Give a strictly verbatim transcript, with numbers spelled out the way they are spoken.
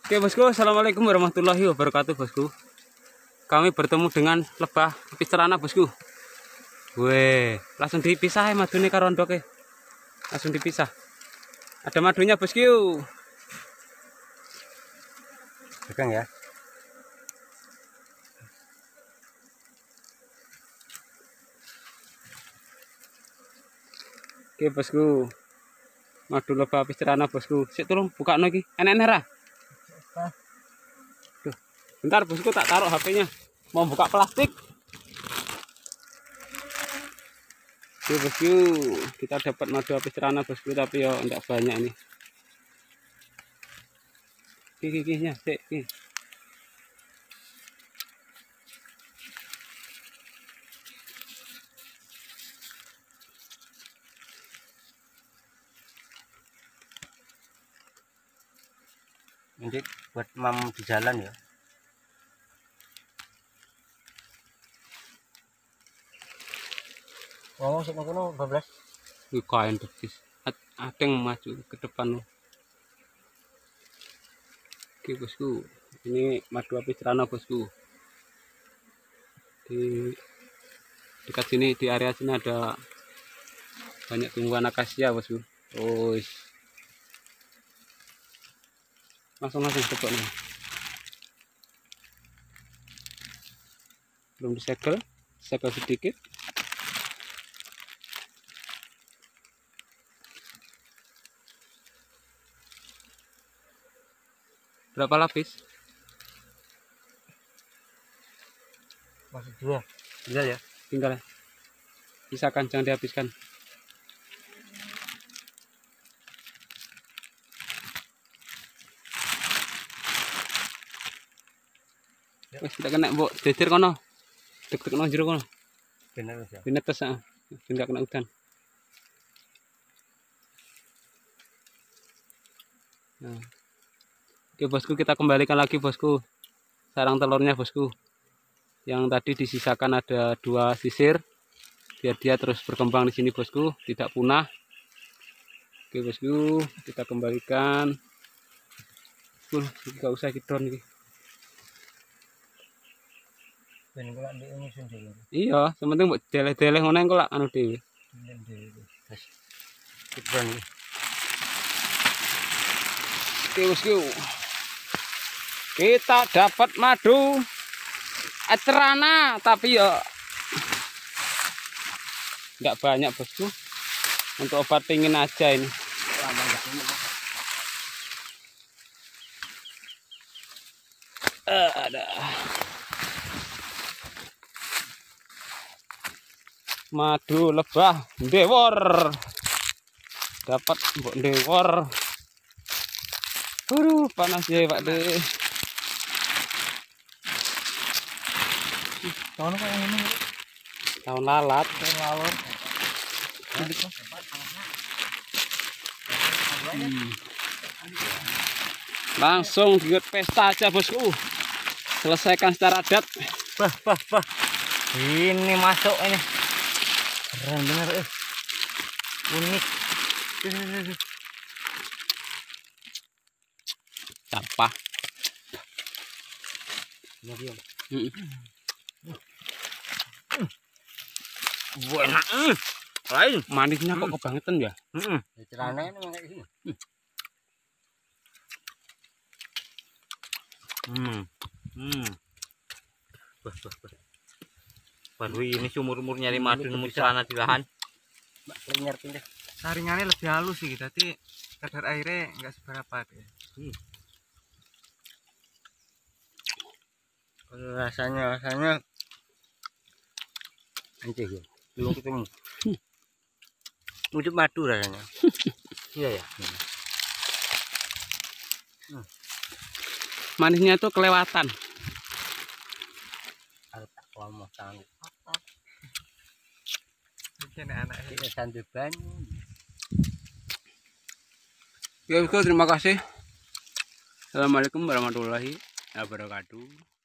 Oke bosku, assalamualaikum warahmatullahi wabarakatuh bosku. Kami bertemu dengan lebah lepis cerana bosku. Weh, langsung dipisah ya madunya karo ondoke. Langsung dipisah. Ada madunya bosku. Pegang ya. Oke bosku. Madu lebah lepis cerana bosku. Sik tolong buka lagi. Enak-enak ra? Duh, bentar bosku tak taruh H P-nya. Mau buka plastik. Oke bosku, kita dapat madu lepis cerana bosku, tapi ya enggak banyak ini. Oke, oke, ya, sik, oke. Ini buat mam di jalan ya. Oh, sik ngono bablas. Wih, kain betis. Ada yang maju ke depan. Oke bosku, ini madu lepis cerana bosku. Di dekat sini, di area sini ada banyak tumbuhan akasia bosku. Oh, langsung langsung coba nih. Belum disegel, segel sedikit. Berapa lapis? Masih dua. Tinggal ya. Tinggal ya. Sisakan, jangan dihabiskan. Wes tidak kena mbok jejer kono. Dek-dek nang jero kono. Bener ya. Binetes ah. Tidak kena udan. Nah. Oke bosku, kita kembalikan lagi bosku sarang telurnya bosku. Yang tadi disisakan ada dua sisir biar dia terus berkembang di sini bosku, tidak punah. Oke bosku, kita kembalikan. Uh, nggak usah kita nih. Ben kula ndek nyusun dhewe. Iya, sementing mbok deleh-deleh ngono engko lak anu dhewe. Ben dhewe. Wes. Kibran iki. Oke bosku. Kita dapat madu cerana tapi ya enggak banyak bosku. Untuk obat pingin aja ini. Lama enggak ini. Uh, ada. Madu lebah ndewor. Dapat mbok ndewor. Aduh, panas ya Pak De. Tahun kok yang ini? Tahun lalat. Tahun lalat. Hmm. Langsung dibuat pesta aja bosku. Selesaikan secara adat. Bah, bah, bah. Ini masuk ini. Keren bener eh. Unik. Sampah. Iya. Wah, enak. Lain manisnya kok kebangetan ya? Heeh. Cerana ini kayak gini. Hmm. Hmm. Wah, wah, wah. Baru ini sumur-umur nyari madu nemu celana di lahan. Mbak lenyer pindah. Saringannya lebih halus sih, tapi kadar airnya enggak seberapa deh. Hmm. Kalau rasanya rasanya anjir ya. Belum ketemu. Udah madu rasanya. Iya ya. Hmm. Manisnya tuh kelewatan. Tak lama tangan. Mungkin anak Ini sanduban. Ya, terima kasih. Assalamualaikum warahmatullahi wabarakatuh.